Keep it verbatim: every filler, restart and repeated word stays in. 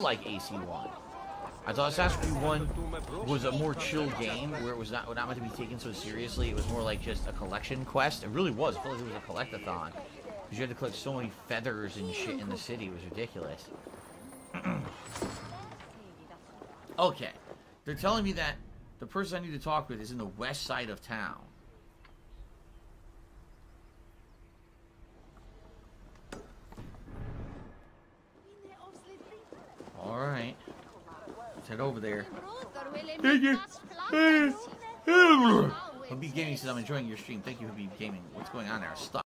like A C one. I thought Assassin's Creed one was a more chill game where it was not, not meant to be taken so seriously. It was more like just a collection quest. It really was. I felt like it was a collectathon. Because you had to collect so many feathers and shit in the city. It was ridiculous. Okay. They're telling me that the person I need to talk with is in the west side of town. Alright. Let's head over there. Habib Gaming says, I'm enjoying your stream. Thank you, Habib Gaming. What's going on there? Stuff.